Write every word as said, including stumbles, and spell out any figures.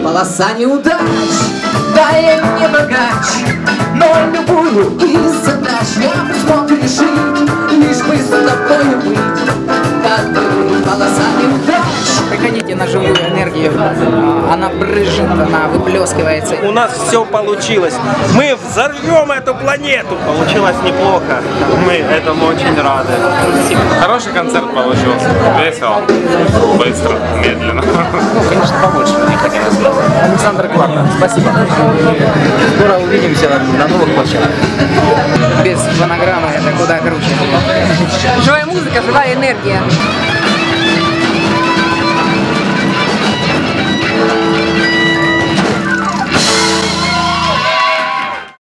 полоса неудач. Да, я не богач, но любую из задач я смог решить, лишь бы с тобой быть, как ты, полоса неудач. Приходите на живую энергию, она брызжет, она выплескивается. У нас все получилось. Мы взорвем эту планету. Получилось неплохо. Мы этому очень рады. Хороший концерт получился. Весело, быстро, медленно. Ну, конечно, побольше мне хотелось бы. Александр Кларка, спасибо. Скоро увидимся на новых площадках. Без фонограммы это куда круче. Живая музыка, живая энергия.